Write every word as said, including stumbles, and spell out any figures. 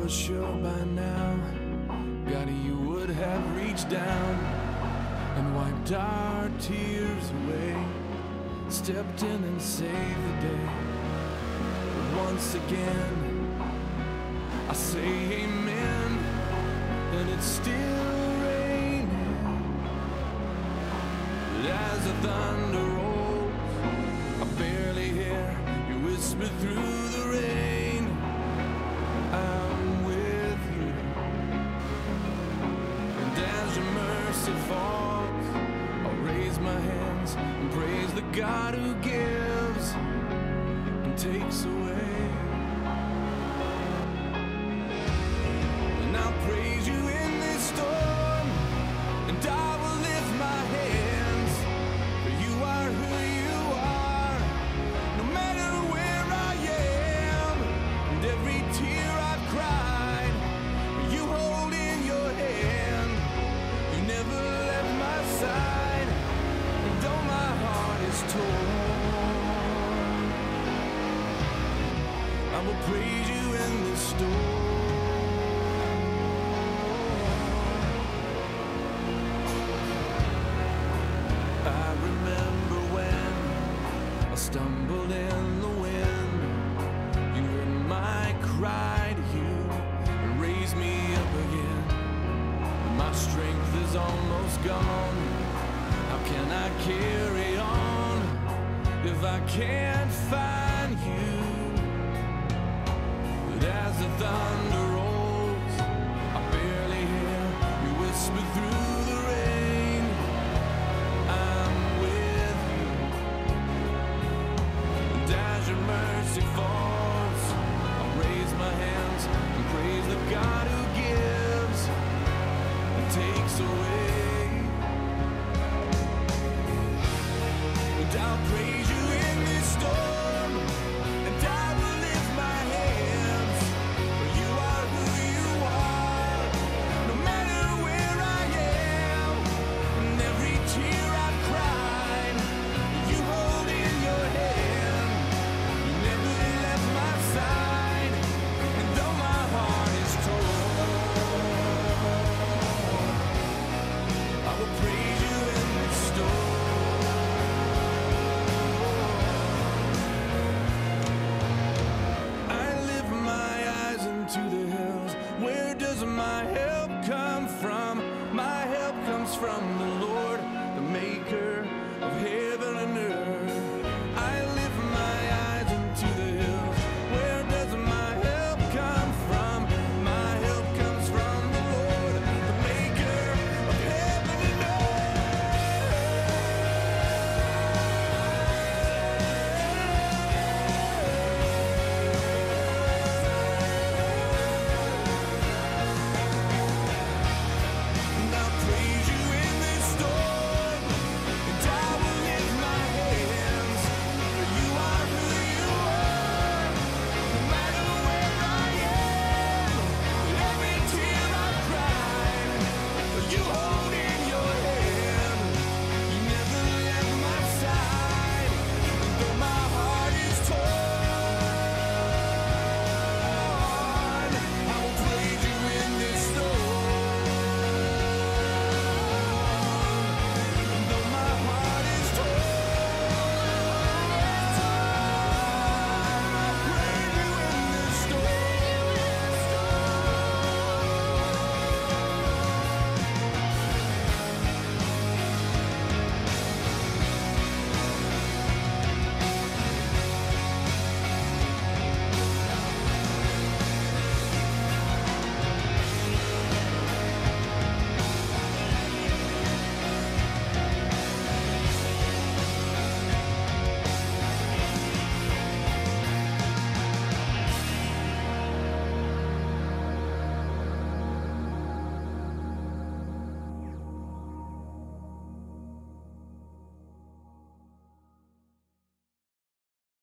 was sure by now, God, you would have reached down and wiped our tears away, stepped in and saved the day. But once again, I say amen, and it's still raining. But as the thunder rolls, I barely hear you whisper through the rain, I'm with you. And as your mercy falls, I'll raise my hands and praise the God who gives and takes away. And I'll praise you in this storm, and I will lift my hands, for you are who you are, no matter where I am. And every tear I've cried, you hold in your hand. You never left my side, and though my heart is torn, I will praise you in this storm. I remember when I stumbled in the wind, you heard my cry to you and raised me up again. My strength is almost gone, how can I carry on if I can't find you? But as the thunder rolls, I barely hear you whisper through